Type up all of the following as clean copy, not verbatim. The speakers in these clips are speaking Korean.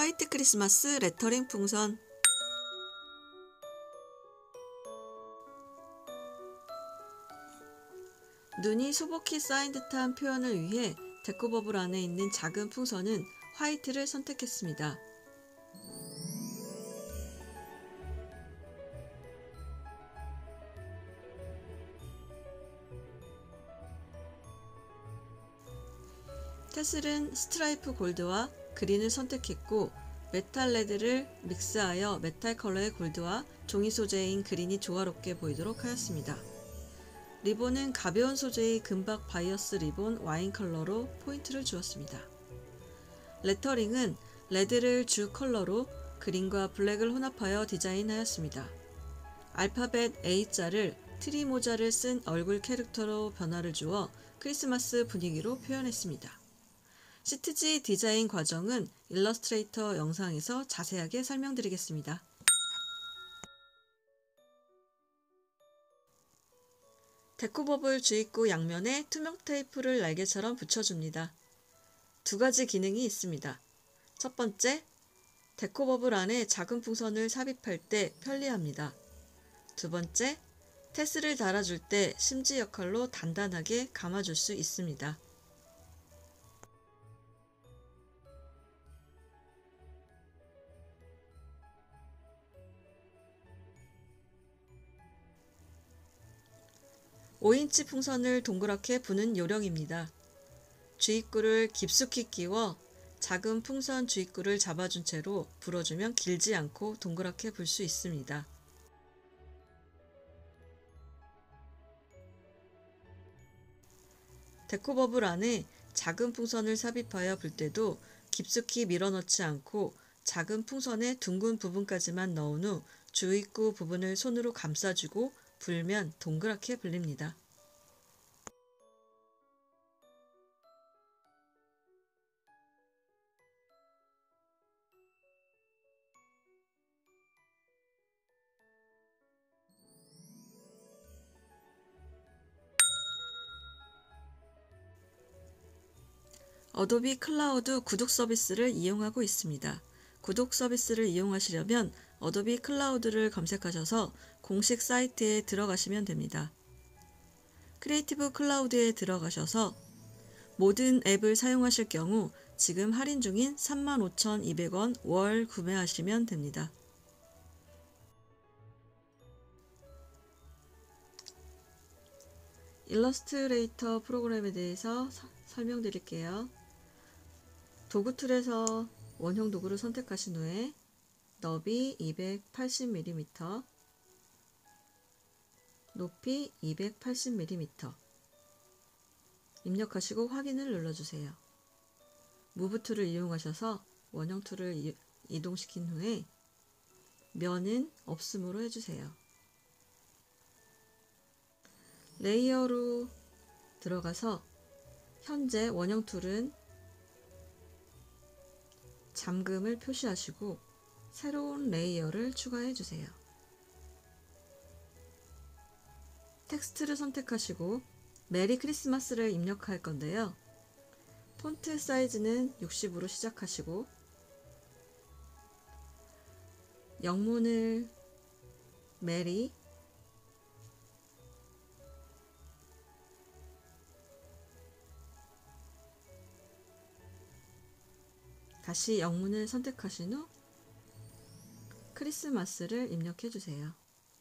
화이트 크리스마스 레터링 풍선. 눈이 소복히 쌓인 듯한 표현을 위해 데코버블 안에 있는 작은 풍선은 화이트를 선택했습니다. 테슬은 스트라이프 골드와 그린을 선택했고, 메탈 레드를 믹스하여 메탈 컬러의 골드와 종이 소재인 그린이 조화롭게 보이도록 하였습니다. 리본은 가벼운 소재의 금박 바이어스 리본 와인 컬러로 포인트를 주었습니다. 레터링은 레드를 주 컬러로 그린과 블랙을 혼합하여 디자인하였습니다. 알파벳 A자를 트리 모자를 쓴 얼굴 캐릭터로 변화를 주어 크리스마스 분위기로 표현했습니다. 시트지 디자인 과정은 일러스트레이터 영상에서 자세하게 설명드리겠습니다. 데코버블 주입구 양면에 투명 테이프를 날개처럼 붙여줍니다. 두 가지 기능이 있습니다. 첫 번째, 데코버블 안에 작은 풍선을 삽입할 때 편리합니다. 두 번째, 테슬을 달아줄 때 심지 역할로 단단하게 감아줄 수 있습니다. (5인치) 풍선을 동그랗게 부는 요령입니다. 주입구를 깊숙이 끼워 작은 풍선 주입구를 잡아준 채로 불어주면 길지 않고 동그랗게 불 수 있습니다. 데코버블 안에 작은 풍선을 삽입하여 불 때도 깊숙이 밀어넣지 않고 작은 풍선의 둥근 부분까지만 넣은 후 주입구 부분을 손으로 감싸주고 불면 동그랗게 불립니다. 어도비 클라우드 구독 서비스를 이용하고 있습니다. 구독 서비스를 이용하시려면 어도비 클라우드를 검색하셔서 공식 사이트에 들어가시면 됩니다. 크리에이티브 클라우드에 들어가셔서 모든 앱을 사용하실 경우 지금 할인 중인 35,200원 월 구매하시면 됩니다. 일러스트레이터 프로그램에 대해서 설명드릴게요. 도구 툴에서 원형 도구를 선택하신 후에 너비 280mm, 높이 280mm 입력하시고 확인을 눌러주세요. 무브 툴을 이용하셔서 원형 툴을 이동시킨 후에 면은 없음으로 해주세요. 레이어로 들어가서 현재 원형 툴은 잠금을 표시하시고 새로운 레이어를 추가해 주세요. 텍스트를 선택하시고 메리 크리스마스를 입력할 건데요. 폰트 사이즈는 60으로 시작하시고 영문을 메리, 다시 영문을 선택하신 후 크리스마스를 입력해 주세요.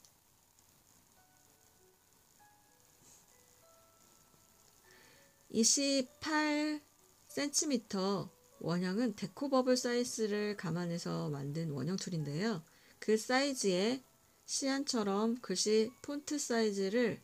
(28cm) 원형은 데코버블 사이즈를 감안해서 만든 원형 툴인데요. 그 사이즈에 시안처럼 글씨 폰트 사이즈를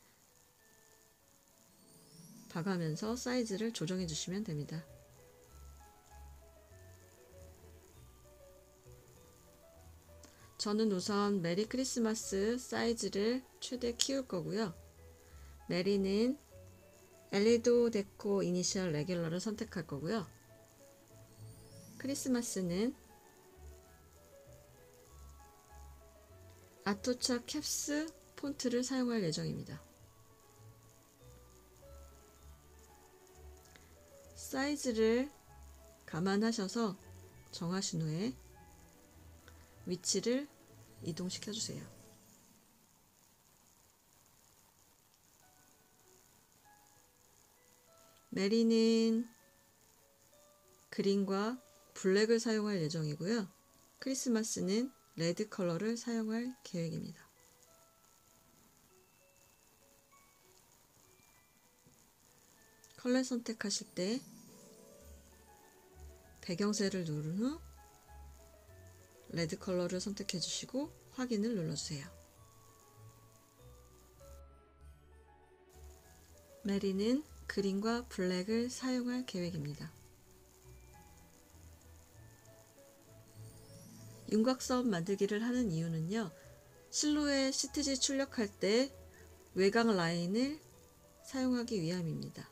봐가면서 사이즈를 조정해 주시면 됩니다. 저는 우선 메리 크리스마스 사이즈를 최대 키울 거고요. 메리는 엘리도 데코 이니셜 레귤러를 선택할 거고요. 크리스마스는 아토차 캡스 폰트를 사용할 예정입니다. 사이즈를 감안하셔서 정하신 후에 위치를 이동시켜 주세요. 메리는 그린과 블랙을 사용할 예정이고요. 크리스마스는 레드 컬러를 사용할 계획입니다. 컬러 선택하실 때 배경셀을 누른 후 레드 컬러를 선택해 주시고 확인을 눌러주세요. 메리는 그린과 블랙을 사용할 계획입니다. 윤곽선 만들기를 하는 이유는요, 실루엣 시트지 출력할 때 외곽 라인을 사용하기 위함입니다.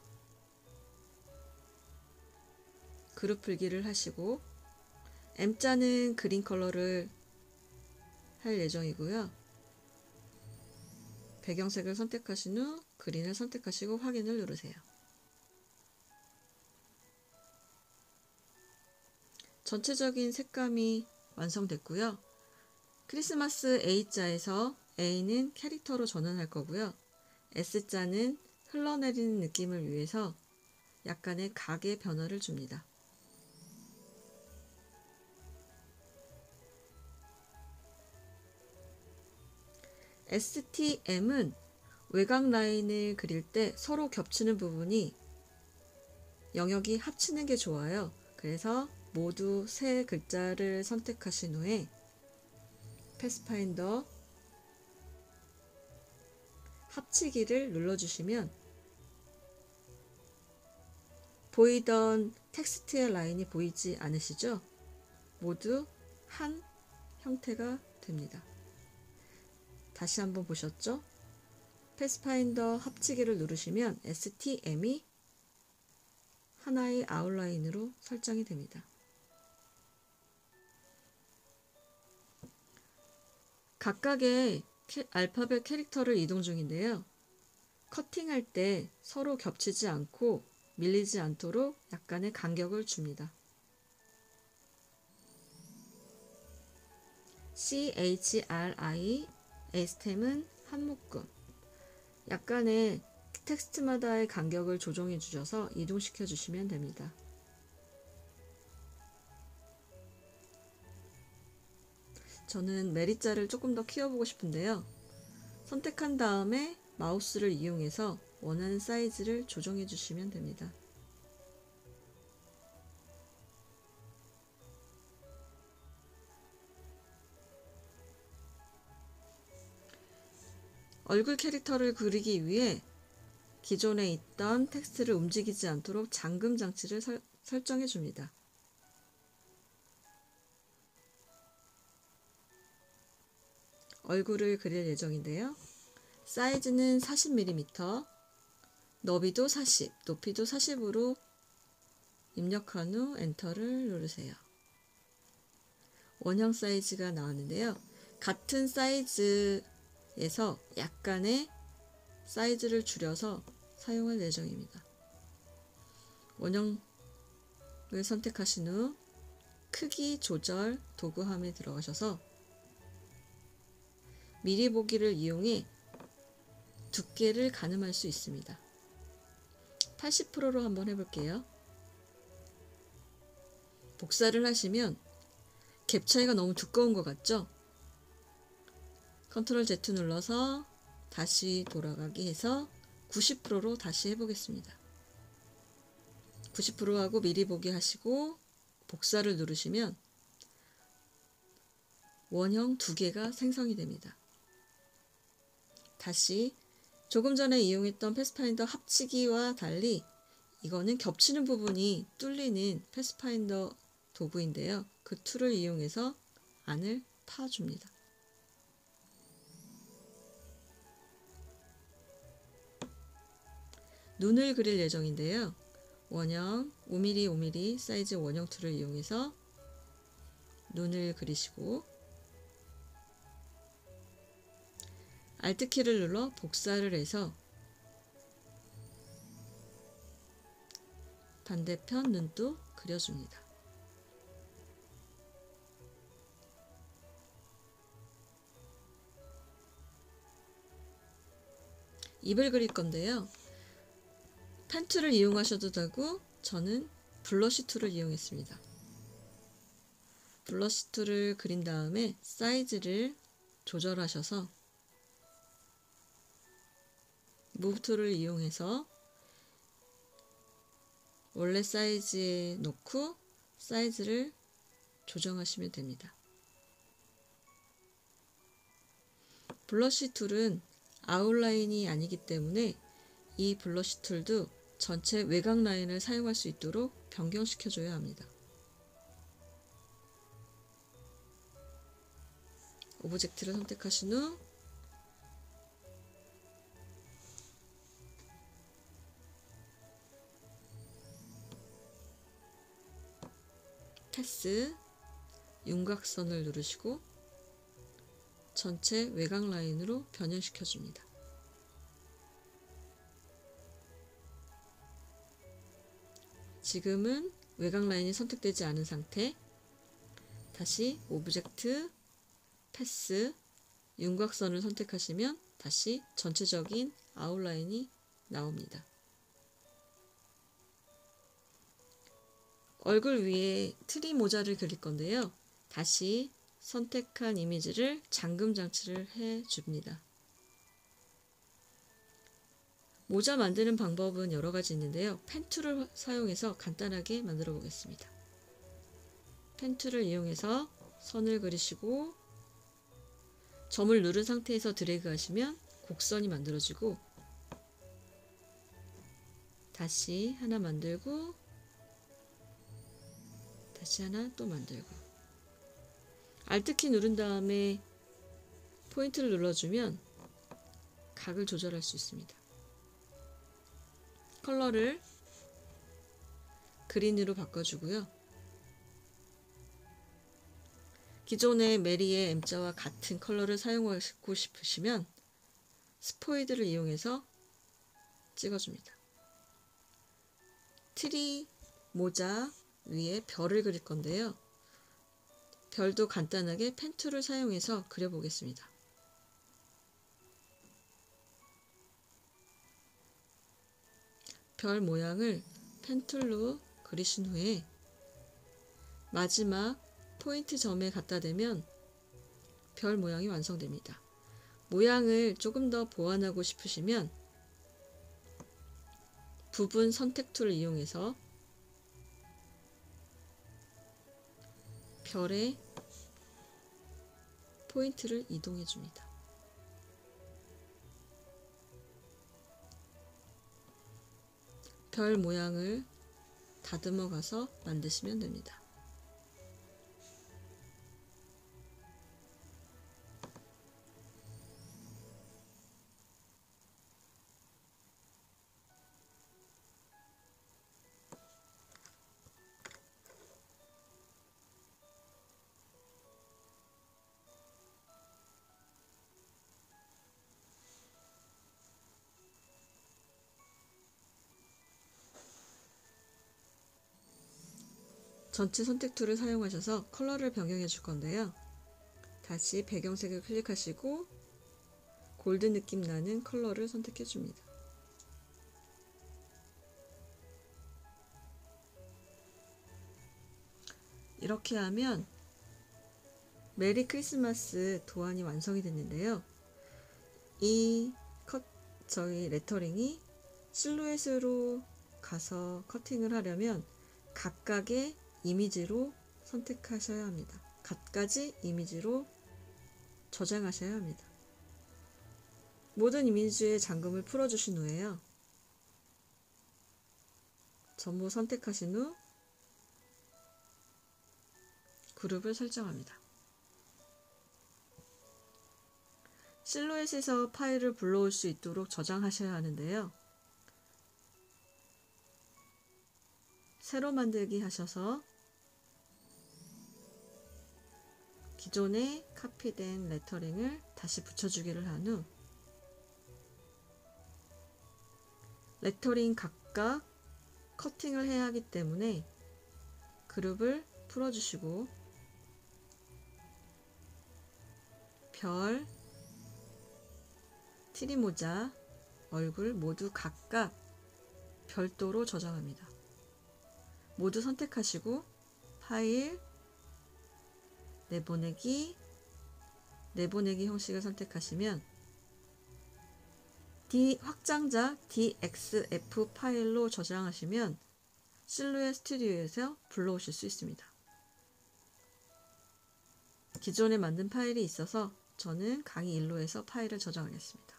그룹 풀기를 하시고 M자는 그린 컬러를 할 예정이고요. 배경색을 선택하신 후 그린을 선택하시고 확인을 누르세요. 전체적인 색감이 완성됐고요. 크리스마스 A자에서 A는 캐릭터로 전환할 거고요. S자는 흘러내리는 느낌을 위해서 약간의 각의 변화를 줍니다. STM은 외곽 라인을 그릴 때 서로 겹치는 부분이 영역이 합치는 게 좋아요. 그래서 모두 세 글자를 선택하신 후에 패스파인더 합치기를 눌러주시면 보이던 텍스트의 라인이 보이지 않으시죠? 모두 한 형태가 됩니다. 다시 한번 보셨죠? 패스파인더 합치기를 누르시면 STM이 하나의 아웃라인으로 설정이 됩니다. 각각의 알파벳 캐릭터를 이동 중인데요. 커팅할 때 서로 겹치지 않고 밀리지 않도록 약간의 간격을 줍니다. CHRI, STM은 한 묶음. 약간의 텍스트마다의 간격을 조정해 주셔서 이동시켜 주시면 됩니다. 저는 메리자를 조금 더 키워보고 싶은데요. 선택한 다음에 마우스를 이용해서 원하는 사이즈를 조정해 주시면 됩니다. 얼굴 캐릭터를 그리기 위해 기존에 있던 텍스트를 움직이지 않도록 잠금 장치를 설정해 줍니다. 얼굴을 그릴 예정인데요. 사이즈는 40mm, 너비도 40, 높이도 40으로 입력한 후 엔터를 누르세요. 원형 사이즈가 나왔는데요. 같은 사이즈에서 약간의 사이즈를 줄여서 사용할 예정입니다. 원형을 선택하신 후 크기 조절 도구함에 들어가셔서 미리 보기를 이용해 두께를 가늠할 수 있습니다. 80%로 한번 해볼게요. 복사를 하시면 갭 차이가 너무 두꺼운 것 같죠? 컨트롤 Z 눌러서 다시 돌아가기 해서 90%로 다시 해보겠습니다. 90% 하고 미리 보기 하시고 복사를 누르시면 원형 두 개가 생성이 됩니다. 다시 조금 전에 이용했던 패스파인더 합치기와 달리 이거는 겹치는 부분이 뚫리는 패스파인더 도구인데요. 그 툴을 이용해서 안을 파줍니다. 눈을 그릴 예정인데요. 원형 5mm 5mm 사이즈 원형 툴을 이용해서 눈을 그리시고 Alt키를 눌러 복사를 해서 반대편 눈도 그려줍니다. 입을 그릴 건데요. 펜 툴을 이용하셔도 되고 저는 블러쉬 툴을 이용했습니다. 블러쉬 툴을 그린 다음에 사이즈를 조절하셔서 무브 툴을 이용해서 원래 사이즈에 놓고 사이즈를 조정하시면 됩니다. 블러쉬 툴은 아웃라인이 아니기 때문에 이 블러쉬 툴도 전체 외곽 라인을 사용할 수 있도록 변경시켜 줘야 합니다. 오브젝트를 선택하신 후 패스, 윤곽선을 누르시고 전체 외곽 라인으로 변형시켜 줍니다. 지금은 외곽 라인이 선택되지 않은 상태. 다시 오브젝트, 패스, 윤곽선을 선택하시면 다시 전체적인 아웃라인이 나옵니다. 얼굴 위에 트리 모자를 그릴 건데요. 다시 선택한 이미지를 잠금 장치를 해 줍니다. 모자 만드는 방법은 여러 가지 있는데요. 펜 툴을 사용해서 간단하게 만들어 보겠습니다. 펜 툴을 이용해서 선을 그리시고 점을 누른 상태에서 드래그 하시면 곡선이 만들어지고 다시 하나 만들고 다시 하나 또 만들고 Alt키 누른 다음에 포인트를 눌러주면 각을 조절할 수 있습니다. 컬러를 그린으로 바꿔주고요. 기존의 메리의 M자와 같은 컬러를 사용하고 싶으시면 스포이드를 이용해서 찍어줍니다. 트리 모자 위에 별을 그릴 건데요. 별도 간단하게 펜 툴을 사용해서 그려보겠습니다. 별 모양을 펜 툴로 그리신 후에 마지막 포인트 점에 갖다 대면 별 모양이 완성됩니다. 모양을 조금 더 보완하고 싶으시면 부분 선택 툴을 이용해서 별의 포인트를 이동해 줍니다. 별 모양을 다듬어 가서 만드시면 됩니다. 전체 선택 툴을 사용하셔서 컬러를 변경해 줄 건데요. 다시 배경색을 클릭하시고 골드 느낌 나는 컬러를 선택해 줍니다. 이렇게 하면 메리 크리스마스 도안이 완성이 됐는데요. 이 레터링이 실루엣으로 가서 커팅을 하려면 각각의 이미지로 선택하셔야 합니다. 각가지 이미지로 저장하셔야 합니다. 모든 이미지의 잠금을 풀어주신 후에요. 전부 선택하신 후 그룹을 설정합니다. 실루엣에서 파일을 불러올 수 있도록 저장하셔야 하는데요. 새로 만들기 하셔서 기존에 카피된 레터링을 다시 붙여주기를 한 후 레터링 각각 커팅을 해야 하기 때문에 그룹을 풀어주시고 별, 트리 모자, 얼굴 모두 각각 별도로 저장합니다. 모두 선택하시고 파일, 내보내기 형식을 선택하시면 확장자 DXF 파일로 저장하시면 실루엣 스튜디오에서 불러오실 수 있습니다. 기존에 만든 파일이 있어서 저는 강의 1로에서 파일을 저장하겠습니다.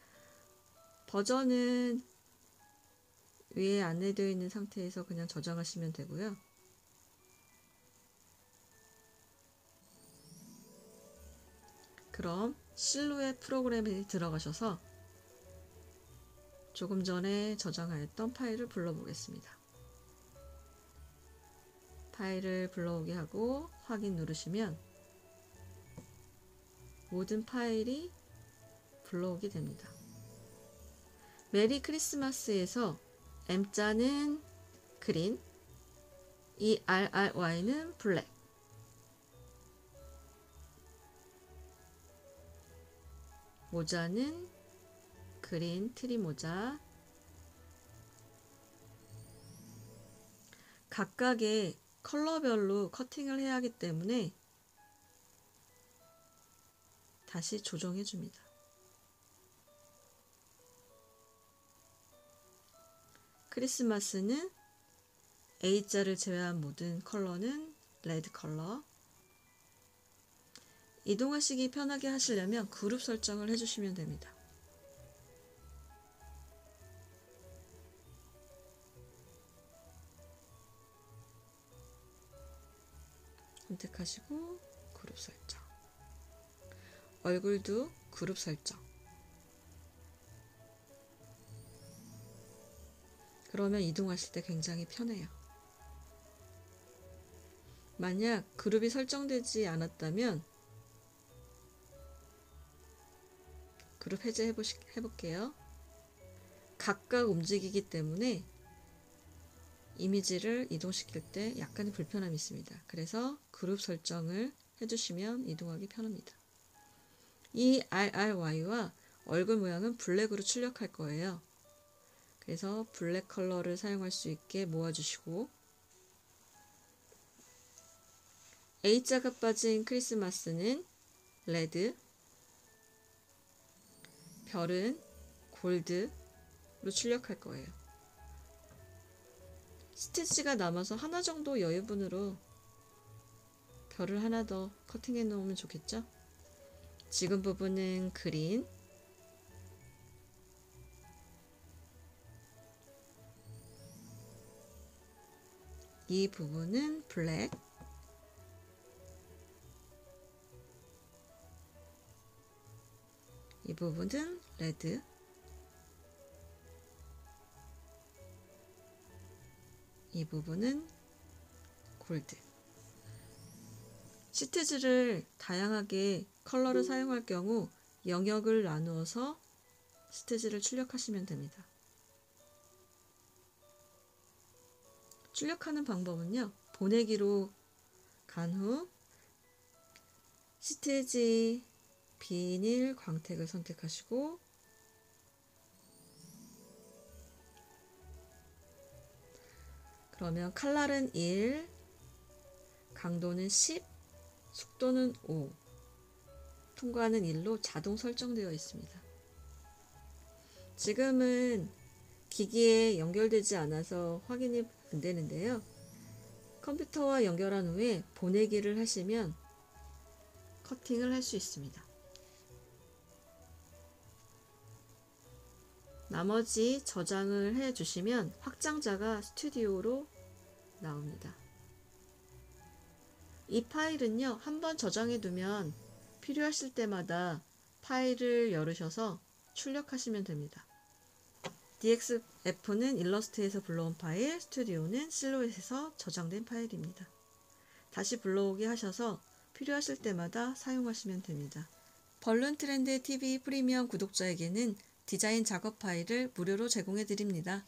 버전은 위에 안내되어 있는 상태에서 그냥 저장하시면 되고요. 그럼 실루엣 프로그램에 들어가셔서 조금 전에 저장하였던 파일을 불러보겠습니다. 파일을 불러오게 하고 확인 누르시면 모든 파일이 불러오게 됩니다. 메리 크리스마스에서 M자는 그린, 이 RRY는 블랙, 모자는 그린 트리 모자, 각각의 컬러별로 커팅을 해야 하기 때문에 다시 조정해 줍니다. 크리스마스는 A자를 제외한 모든 컬러는 레드 컬러. 이동하시기 편하게 하시려면 그룹 설정을 해주시면 됩니다. 선택하시고 그룹 설정. 얼굴도 그룹 설정. 그러면 이동하실 때 굉장히 편해요. 만약 그룹이 설정되지 않았다면 그룹 해제해볼게요. 각각 움직이기 때문에 이미지를 이동시킬 때 약간의 불편함이 있습니다. 그래서 그룹 설정을 해주시면 이동하기 편합니다. 이 RRY와 얼굴 모양은 블랙으로 출력할 거예요. 그래서 블랙 컬러를 사용할 수 있게 모아주시고, A자가 빠진 크리스마스는 레드, 별은 골드로 출력할 거예요. 스티치가 남아서 하나 정도 여유분으로 별을 하나 더 커팅해 놓으면 좋겠죠? 지금 부분은 그린, 이 부분은 블랙, 이 부분은 레드, 이 부분은 골드. 시트지를 다양하게 컬러를 사용할 경우 영역을 나누어서 시트지를 출력하시면 됩니다. 출력하는 방법은요, 보내기로 간 후 시트지 비닐 광택을 선택하시고 그러면 칼날은 1, 강도는 10, 속도는 5, 통과는 1로 자동 설정되어 있습니다. 지금은 기기에 연결되지 않아서 확인이 안 되는데요. 컴퓨터와 연결한 후에 보내기를 하시면 커팅을 할 수 있습니다. 나머지 저장을 해 주시면 확장자가 스튜디오로 나옵니다. 이 파일은요, 한번 저장해 두면 필요하실 때마다 파일을 열으셔서 출력하시면 됩니다. DXF는 일러스트에서 불러온 파일, 스튜디오는 실루엣에서 저장된 파일입니다. 다시 불러오게 하셔서 필요하실 때마다 사용하시면 됩니다. 벌룬트렌드 TV 프리미엄 구독자에게는 디자인 작업 파일을 무료로 제공해 드립니다.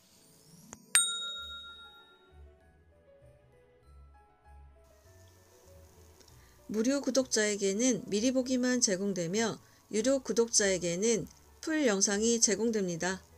무료 구독자에게는 미리 보기만 제공되며 유료 구독자에게는 풀 영상이 제공됩니다.